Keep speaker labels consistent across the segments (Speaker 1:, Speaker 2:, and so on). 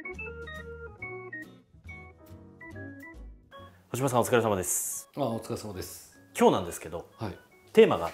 Speaker 1: 小島さんお疲れ様です。
Speaker 2: お疲れ様です。
Speaker 1: 今日なんですけど、
Speaker 2: はい。
Speaker 1: テーマがあって、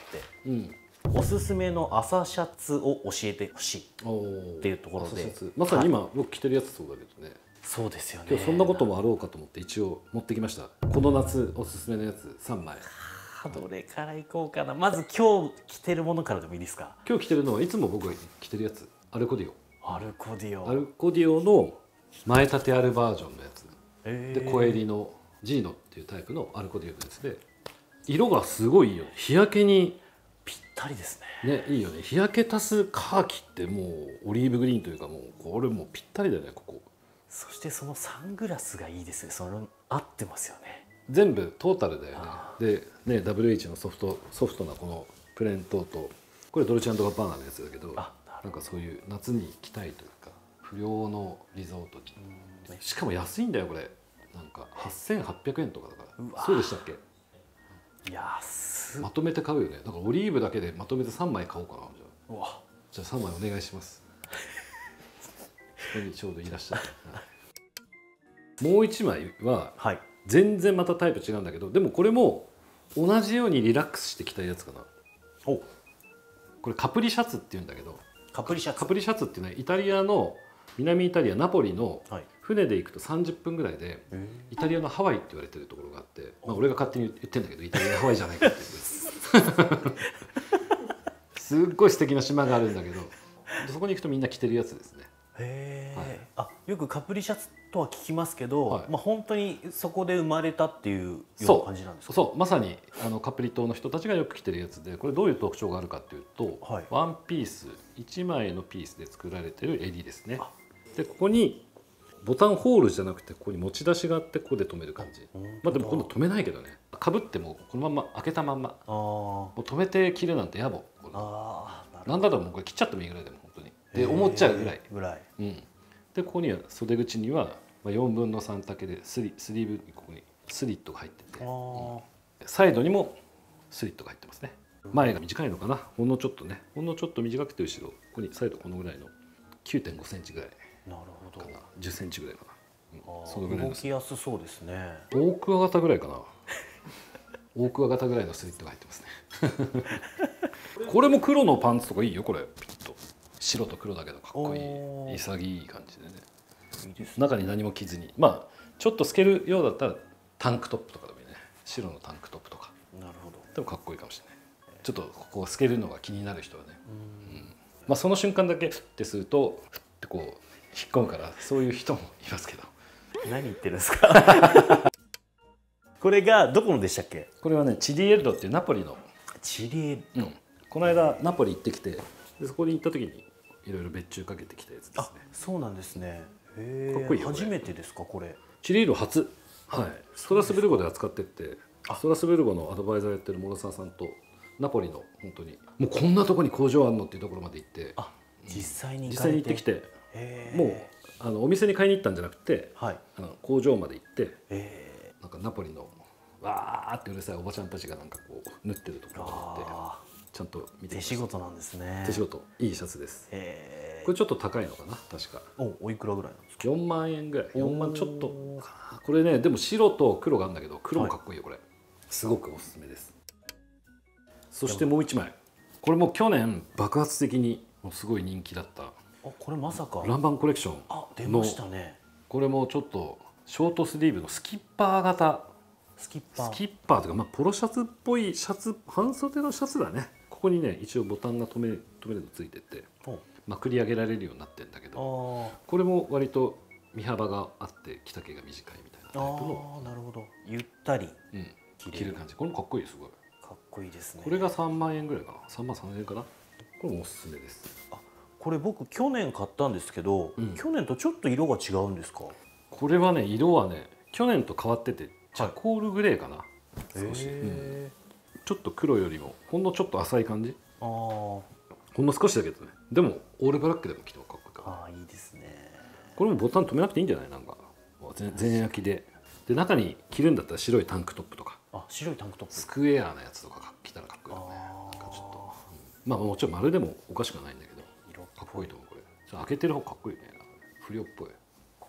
Speaker 1: おすすめの朝シャツを教えてほしいっていうところで、
Speaker 2: まさに今、僕着てるやつそうだけどね。
Speaker 1: そうですよね。
Speaker 2: 今日そんなこともあろうかと思って一応持ってきました。この夏おすすめのやつ3枚。
Speaker 1: どれからいこうかな。まず今日着てるものからでもいいですか。
Speaker 2: 今日着てるのはいつも僕が着てるやつ、アルコディオ。
Speaker 1: アルコディオ。
Speaker 2: アルコディオの前立てあるバージョンのやつ。で小襟のジーノっていうタイプのアルコディオのやつで、色がすごいいいよね。日焼けに
Speaker 1: ぴったりです
Speaker 2: ね。いいよね。日焼け足すカーキってもうオリーブグリーンというか、もうこれもうぴったりだよねここ。
Speaker 1: そしてそのサングラスがいいですね。その合ってますよね。
Speaker 2: 全部トータルだよね。でね、 WH のソフトなこのプレーントと、これドルチェ&ガッバーナのやつだけど、なんかそういう夏に着たいというか不良のリゾート地、しかも安いんだよこれ。なんか8800円とかだから。そうでしたっけ。
Speaker 1: 安っ。
Speaker 2: まとめて買うよね。だからオリーブだけでまとめて3枚買おうかな。じゃあ3枚お願いします。ここにちょうどいらっしゃる。もう1枚は全然またタイプ違うんだけど、でもこれも同じようにリラックスして着たいやつかな。これカプリシャツっていうんだけど、カプリシャツっていうのはイタリアの南イタリアナポリの船で行くと30分ぐらいでイタリアのハワイって言われてるところがあって、まあ俺が勝手に言ってんだけどイタリアのハワイじゃないかっていうすっごい素敵な島があるんだけど、そこに行くとみんな着てるやつですね。
Speaker 1: よくカプリシャツとは聞きますけど、まあ本当にそこで生まれたっていうような感じなんですか。
Speaker 2: そう、まさにカプリ島の人たちがよく着てるやつで、これどういう特徴があるかっていうと、ワンピース1枚のピースで作られてる襟ですね。でここにボタンホールじゃなくて、ここに持ち出しがあって、ここで留める感じ。まあでも今度留めないけどね、かぶってもこのまま開けたまんま、もう留めて着るなんて野暮。なんだったらもうこれ切っちゃってもいいぐらいでも本当にって思っちゃうぐらい。でここには袖口には4分の3丈でスリーブにここにスリットが入ってて、サイドにもスリットが入ってますね。前が短いのかな、ほんのちょっとね、ほんのちょっと短くて後ろここにサイドこのぐらいの 9.5 センチぐらいかな、10センチぐらいかな、そのぐらいの
Speaker 1: 動きやすそうですね。
Speaker 2: 大クワガタぐらいかな。大クワガタぐらいのスリットが入ってますね。これも黒のパンツとかいいよこれ。ピッと白と黒だけどかっこいい、潔い感じでね。中に何も着ずに、まあちょっと透けるようだったらタンクトップとかでもいいね。白のタンクトップとか。
Speaker 1: なるほど。
Speaker 2: でもかっこいいかもしれない。ちょっとここ透けるのが気になる人はね、まあその瞬間だけフッてするとフッてこう引っ込むから、そういう人もいますけど。
Speaker 1: 何言ってるんですか。これがどこのでしたっけ。
Speaker 2: これはね、チリエッロっていうナポリの。
Speaker 1: チリエッロ、
Speaker 2: この間ナポリ行ってきて、でそこに行った時にいろいろ別注かけてきたやつですね。
Speaker 1: そうなんですね。
Speaker 2: かっこいいよ。
Speaker 1: 初めてですかこれ。
Speaker 2: チリエッロ初。ストラスブルゴで扱ってって、ストラスブルゴのアドバイザーやってる諸沢さんとナポリの本当にもうこんなとこに工場あんのっていうところまで行って、
Speaker 1: 実際に
Speaker 2: 行ってきて、もうお店に買いに行ったんじゃなくて、工場まで行って、なんかナポリのわーってうるさいおばちゃんたちがなんかこう縫ってるところに行って、ちゃんと見て。手
Speaker 1: 仕事なんですね。
Speaker 2: 手仕事、いいシャツです。これちょっと高いのかな確か。
Speaker 1: おいくらぐらいなんですか。
Speaker 2: 4万円ぐらい。4万ちょっとこれね。でも白と黒があるんだけど、黒もかっこいいよこれ。すごくおすすめです。そしてもう1枚、これも去年爆発的にすごい人気だった。
Speaker 1: これまさか
Speaker 2: ランバンコレクション
Speaker 1: 出ましたね。
Speaker 2: これもちょっとショートスリーブのスキッパー型、スキッパーというか、まあポロシャツっぽいシャツ、半袖のシャツだね。ここにね一応ボタンが留めるのついてて、まくり上げられるようになってるんだけど、これも割と身幅があって着丈が短いみたいなタイプの。
Speaker 1: なるほど。ゆったり
Speaker 2: 着る感じ。これもかっこいい。すごい
Speaker 1: かっこいいですね。
Speaker 2: これが3万円ぐらいかな。3万3000円かな。これもおすすめです。
Speaker 1: これ僕去年買ったんですけど、去年とちょっと色が違うんですか。
Speaker 2: これはね、色はね去年と変わっててチャコールグレーかな。少し、ちょっと黒よりもほんのちょっと浅い感じ。ほんの少しだけどね。でもオールブラックでも着てもかっこいいから。
Speaker 1: いいですね。
Speaker 2: これもボタン止めなくていいんじゃない。なんか全焼きで中に着るんだったら白いタンクトップとか、
Speaker 1: 白いタンクトップ、
Speaker 2: スクエアなやつとか着たらかっこいいよね。なんかちょっと、まあもちろん丸でもおかしくないんだけど、かっこいいと思う。これ開けてる方かっこいいね。不良っぽい。
Speaker 1: こ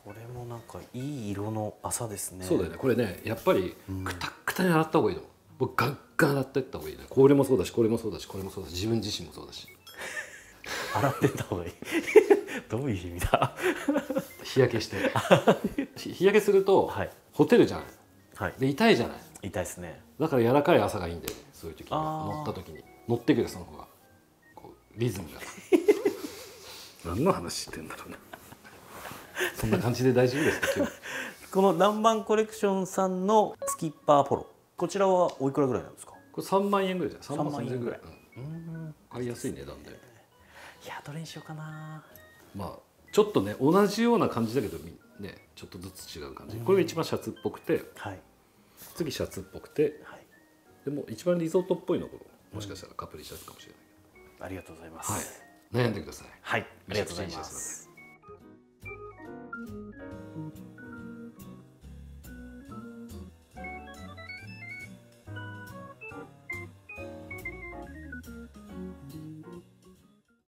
Speaker 1: これもなんかいい色の麻ですね。
Speaker 2: そうだよね。これねやっぱりくたくたに洗った方がいいの。僕ガッガン洗っていった方がいいね。これもそうだしこれもそうだしこれもそうだし自分自身もそうだし。
Speaker 1: 洗ってった方がいいどういう意味だ
Speaker 2: 日焼けして日焼けすると、はい、ほてるじゃない、はい、で痛いじゃない。
Speaker 1: 痛いですね。
Speaker 2: だから柔らかい朝がいいんだよね。そういう時に乗った時に乗ってくるその方がこうリズムが何の話してんだろうなそんな感じで大丈夫ですか今日
Speaker 1: この南蛮コレクションさんのスキッパーポロ、こちらはおいくらぐらいなんですか？
Speaker 2: これ3万円ぐらいじゃん。3万円ぐらい、買いやすい値段で。
Speaker 1: いやどれにしようかな。
Speaker 2: まあちょっとね同じような感じだけどねちょっとずつ違う感じ。これが一番シャツっぽくて、はい、次シャツっぽくて、はい、でも一番リゾートっぽいのころもしかしたらカプリシャツかもしれないけど、
Speaker 1: ありがとうございます、
Speaker 2: はい、悩んでください。
Speaker 1: はい、ありがとうございます。